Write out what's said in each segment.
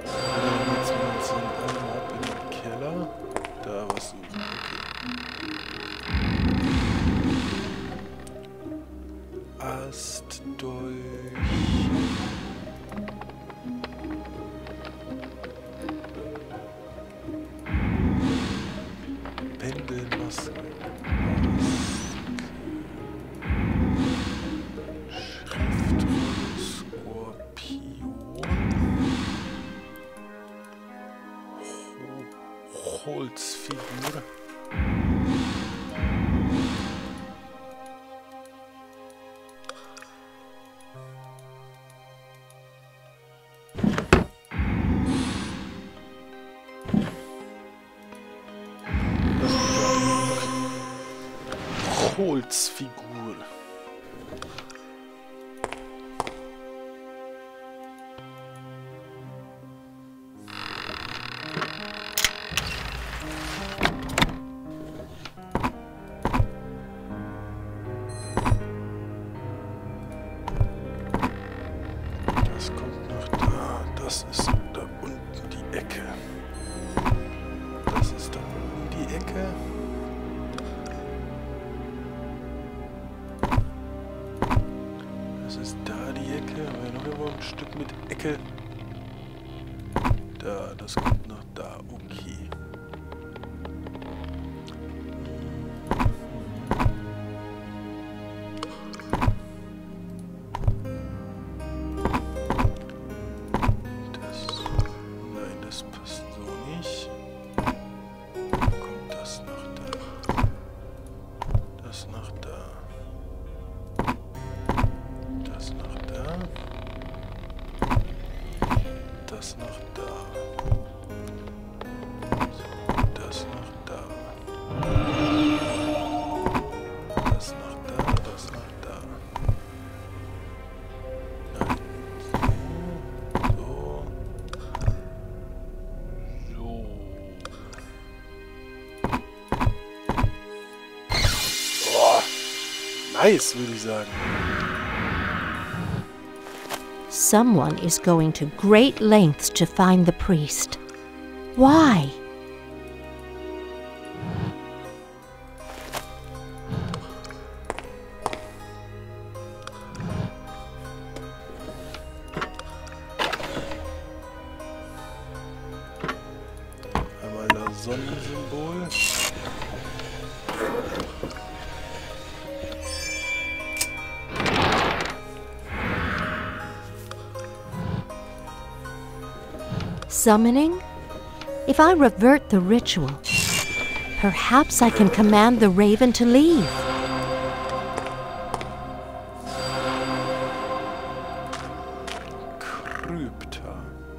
Jetzt mal so einmal ab in den Keller. Da was suchen. Okay. Astdolch. Pendelmaske. Schriftrolle Skorpion. Holzfigur. Holzfigur. Das kommt noch da. Das ist da unten die Ecke. Das ist da unten die Ecke. Das ist da die Ecke. Haben wir noch irgendwo ein Stück mit Ecke? Da, das kommt noch da. Okay. Nein, das passt so nicht. Kommt das noch da? Das noch da. Das noch da. Das noch da. So, das noch da. Das noch da, das noch da. Nein. So. So. Boah. Nice, würde ich sagen. Someone is going to great lengths to find the priest. Why? Einmal das Sonnensymbol. Summoning? If I revert the ritual, perhaps I can command the raven to leave. Krypta.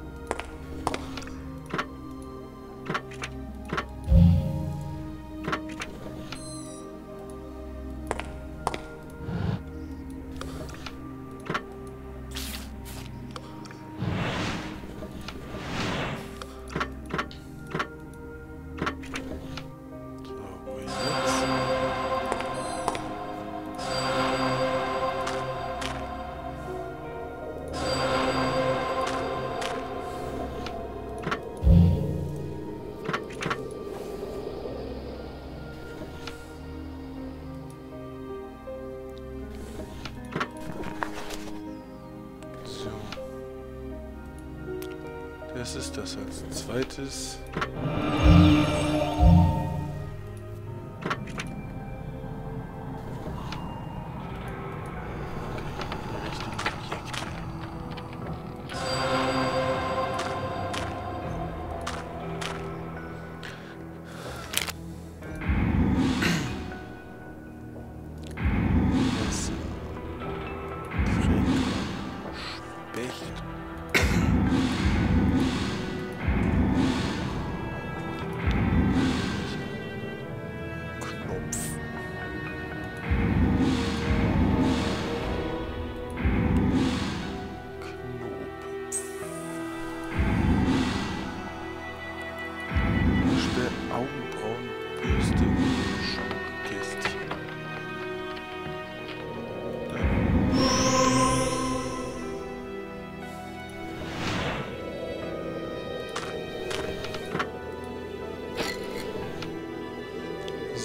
Das ist das als zweites.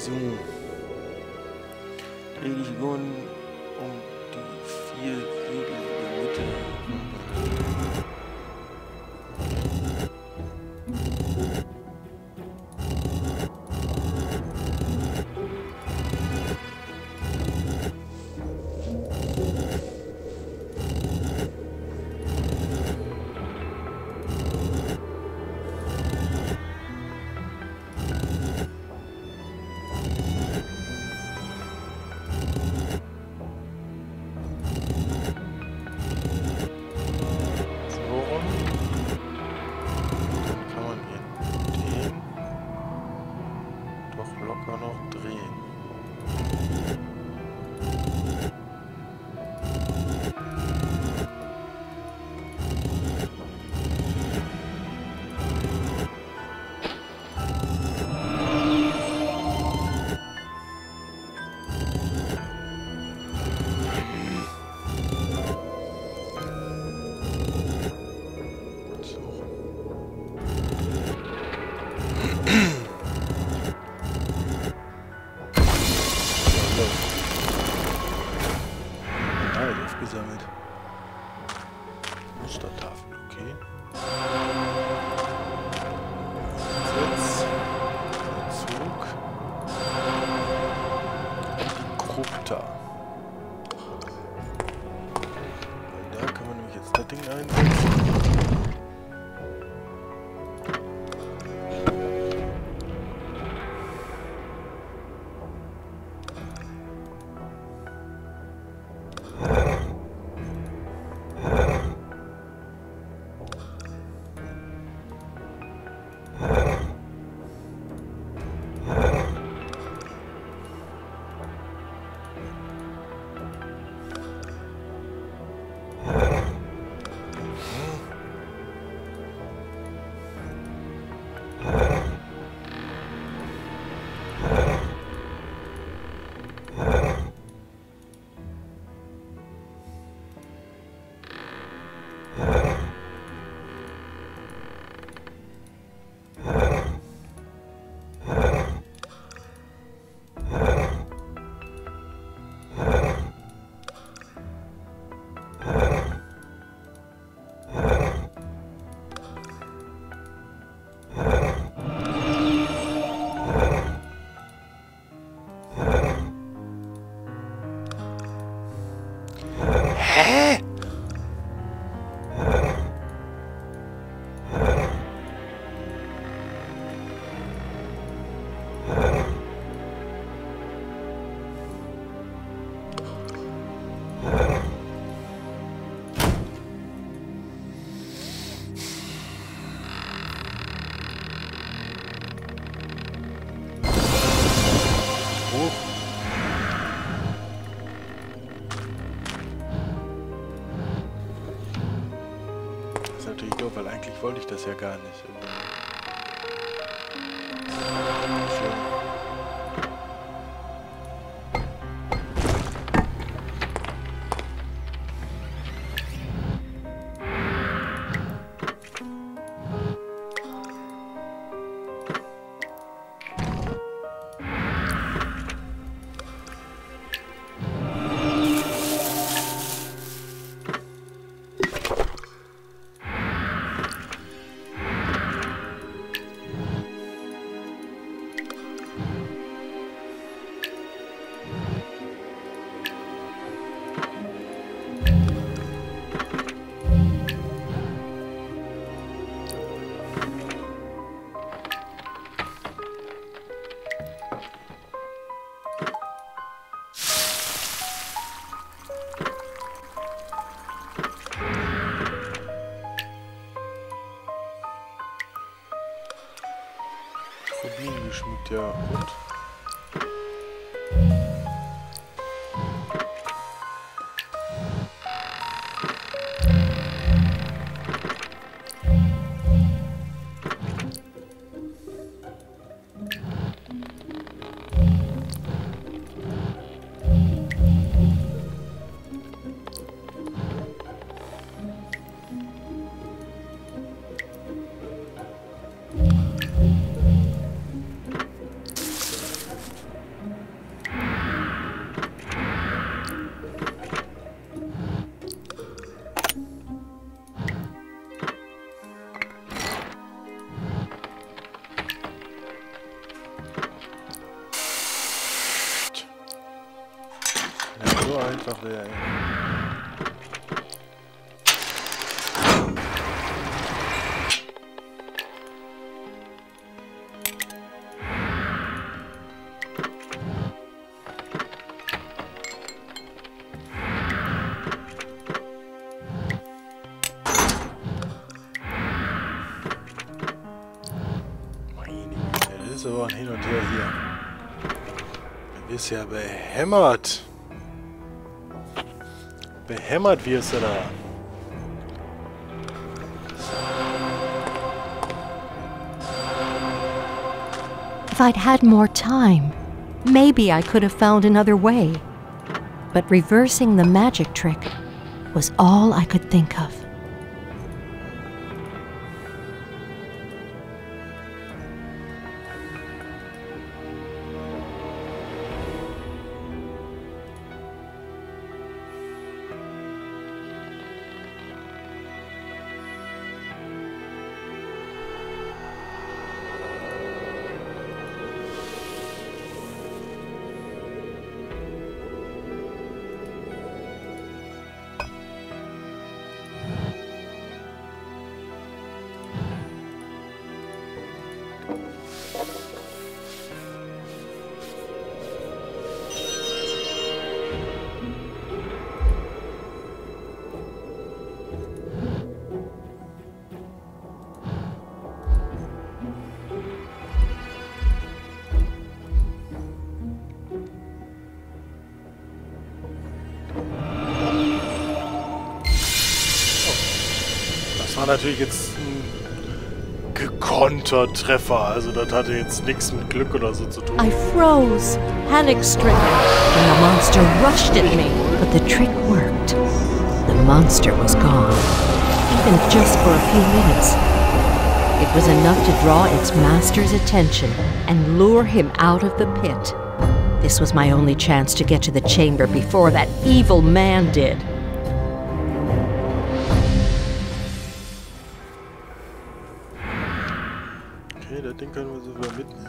So. Dreh dich um die 4 Segel in der Mitte. Gesammelt. Mustertafel, okay. Jetzt der Zug. Die Krypta. Da kann man nämlich jetzt das Ding einsetzen. Weil eigentlich wollte ich das ja gar nicht. Rubin geschmückt, ja. Und? einfach leer. Ey. Das ist aber ein Hin und Her hier. Du bist ja behämmert. Behämmert wirst du da. If I'd had more time, maybe I could have found another way. But reversing the magic trick was all I could think of. Das war natürlich jetzt ein gekonnter Treffer. Also das hatte jetzt nichts mit Glück oder so zu tun. I froze, panic-stricken, and the monster rushed at me. But the trick worked. The monster was gone, even just for a few minutes. It was enough to draw its master's attention and lure him out of the pit. This was my only chance to get to the chamber before that evil man did. Okay, das Ding können wir sogar mitnehmen.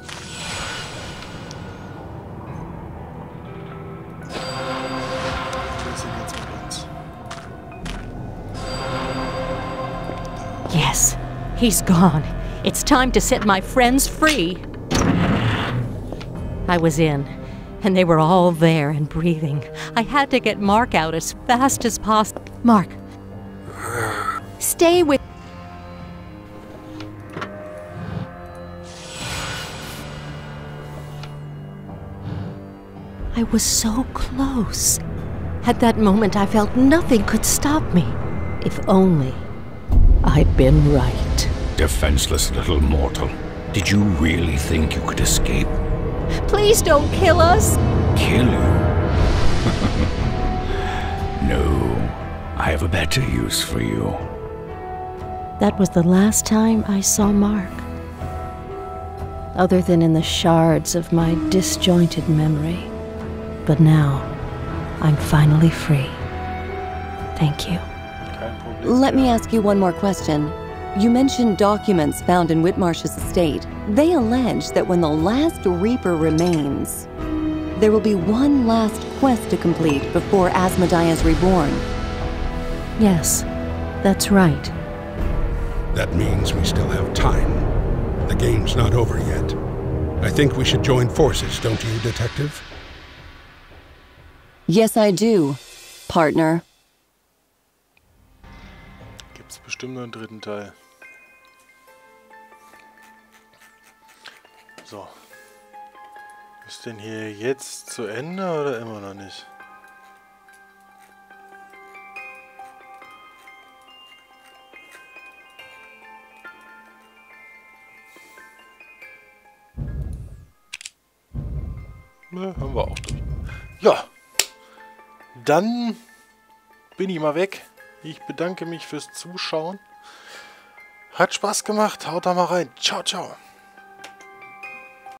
Was ist denn jetzt mit uns? Yes, he's gone. It's time to set my friends free. I was in, and they were all there and breathing. I had to get Mark out as fast as possible. Mark, stay with... I was so close. At that moment, I felt nothing could stop me. If only I'd been right. Defenseless little mortal. Did you really think you could escape? Please don't kill us. Kill you? No, I have a better use for you. That was the last time I saw Mark. Other than in the shards of my disjointed memory. But now, I'm finally free. Thank you. Kein Problem. Let me ask you one more question. You mentioned documents found in Whitmarsh's estate. They allege that when the last Reaper remains, there will be one last quest to complete before Asmodeus is reborn. Yes, that's right. That means we still have time. The game's not over yet. I think we should join forces, don't you, Detective? Yes, I do, partner. Gibt's bestimmt noch einen dritten Teil. So. Ist denn hier jetzt zu Ende oder immer noch nicht? Ne, haben wir auch durch. Ja. Dann bin ich mal weg. Ich bedanke mich fürs Zuschauen. Hat Spaß gemacht. Haut da mal rein. Ciao, ciao.